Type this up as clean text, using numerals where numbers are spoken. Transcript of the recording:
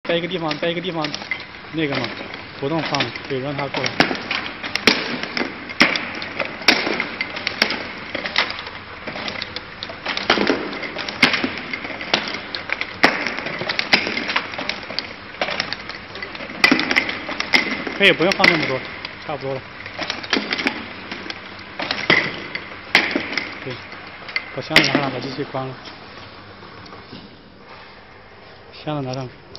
在一个地方那个嘛，不动放，对，让它过来。可以不用放那么多，差不多了。对，把箱子拿上，把机器关了。箱子拿上。